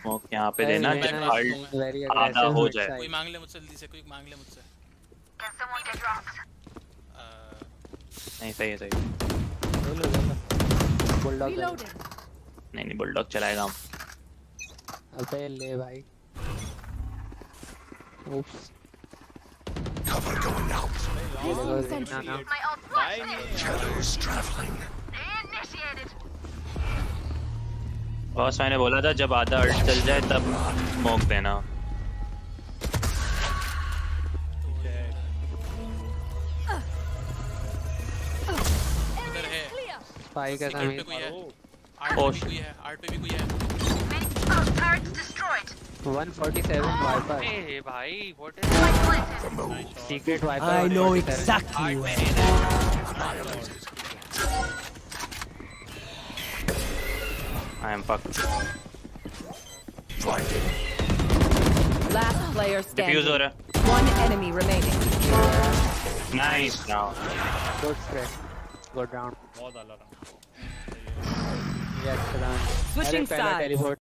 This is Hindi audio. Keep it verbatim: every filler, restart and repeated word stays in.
स्मोक यहाँ पे देना जब हार्ड आधा हो जाए। कोई मांग ले मुझसे जल्दी से, कोई मांग ले मुझसे। नहीं सही है सही। बुलडॉग नहीं नहीं बुलडॉग चलाएगा हम। अबे ले भाई। Oops. Cover going out. Shadows traveling. Boss मैंने बोला था जब आधा अर्ट चल जाए तब स्मोक देना। इधर है। स्पाई का कोई है। आर्ट पे कोई है। आर्ट पे भी कोई है। one forty-seven Viper. Hey भाई, what is secret Viper? I know exactly where it is. I am fucked. Last player standing. Diffuse हो रहा। One enemy remaining. Nice now. Good spray. Good round. बहुत अलग रहा। Yes, round. Switching sides.